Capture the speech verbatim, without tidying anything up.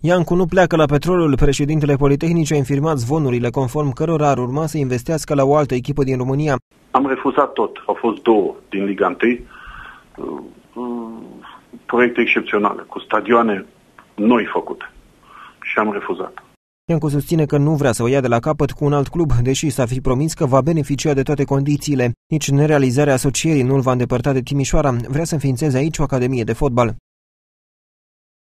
Iancu nu pleacă la Petrolul. Președintele Politehnicii a infirmat zvonurile conform cărora ar urma să investească la o altă echipă din România. Am refuzat tot. Au fost două din Liga unu, proiecte excepționale, cu stadioane noi făcute și am refuzat. Iancu susține că nu vrea să o ia de la capăt cu un alt club, deși s-a fi promis că va beneficia de toate condițiile. Nici nerealizarea asocierii nu îl va îndepărta de Timișoara. Vrea să înființeze aici o academie de fotbal.